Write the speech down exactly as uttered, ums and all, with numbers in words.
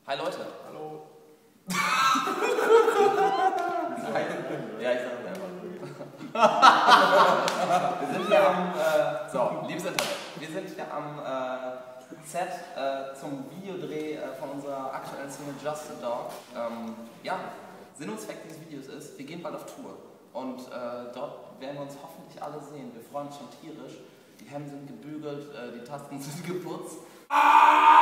Hi Leute. Hallo. Hi. Ja, ich sag es einfach. Wir sind hier am, äh, so, liebes Internet, wir sind hier am äh, Set äh, zum Videodreh äh, von unserer aktuellen Single Just a Dog. Ähm, ja, Sinn und Zweck dieses Videos ist, wir gehen bald auf Tour und äh, dort werden wir uns hoffentlich alle sehen. Wir freuen uns schon tierisch. Die Hemden sind gebügelt, äh, die Tasten sind geputzt. Ah!